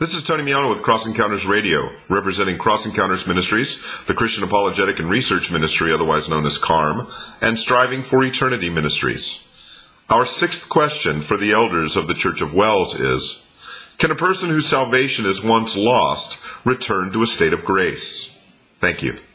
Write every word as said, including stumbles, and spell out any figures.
This is Tony Miano with Cross Encounters Radio, representing Cross Encounters Ministries, the Christian Apologetic and Research Ministry, otherwise known as C A R M, and Striving for Eternity Ministries. Our sixth question for the elders of the Church of Wells is, can a person whose salvation is once lost return to a state of grace? Thank you.